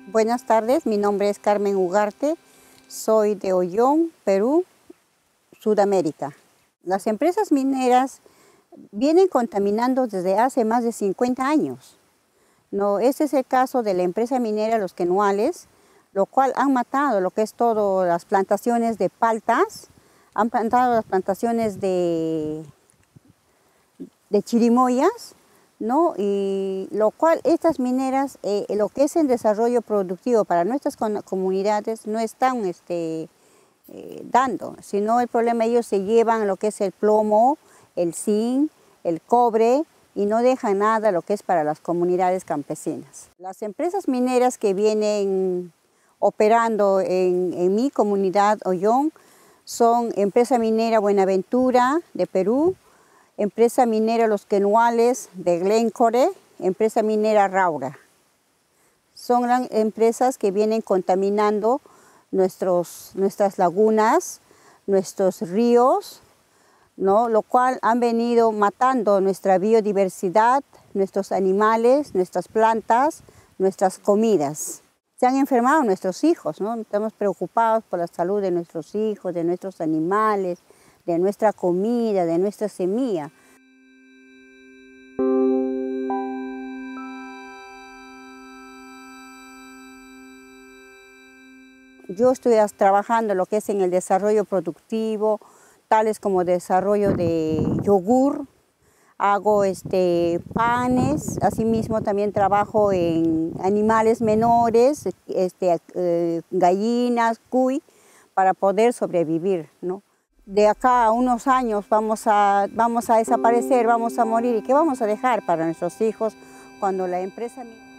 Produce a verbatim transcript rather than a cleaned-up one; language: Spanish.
Buenas tardes, mi nombre es Carmen Ugarte, soy de Ollón, Perú, Sudamérica. Las empresas mineras vienen contaminando desde hace más de cincuenta años. No, ese es el caso de la empresa minera Los Quenuales, lo cual han matado lo que es todo las plantaciones de paltas, han plantado las plantaciones de, de chirimoyas, ¿no? Y lo cual estas mineras, eh, lo que es el desarrollo productivo para nuestras comunidades no están este, eh, dando, sino el problema ellos se llevan lo que es el plomo, el zinc, el cobre y no dejan nada lo que es para las comunidades campesinas. Las empresas mineras que vienen operando en, en mi comunidad Ollón son Empresa Minera Buenaventura de Perú, Empresa Minera Los Quenuales de Glencore, Empresa Minera Raura. Son empresas que vienen contaminando nuestros, nuestras lagunas, nuestros ríos, ¿no? Lo cual han venido matando nuestra biodiversidad, nuestros animales, nuestras plantas, nuestras comidas. Se han enfermado nuestros hijos, ¿no? Estamos preocupados por la salud de nuestros hijos, de nuestros animales, de nuestra comida, de nuestra semilla. Yo estoy trabajando lo que es en el desarrollo productivo, tales como desarrollo de yogur, hago este, panes, asimismo también trabajo en animales menores, este, eh, gallinas, cuy, para poder sobrevivir, ¿no? De acá a unos años vamos a, vamos a desaparecer, vamos a morir, ¿y qué vamos a dejar para nuestros hijos cuando la empresa...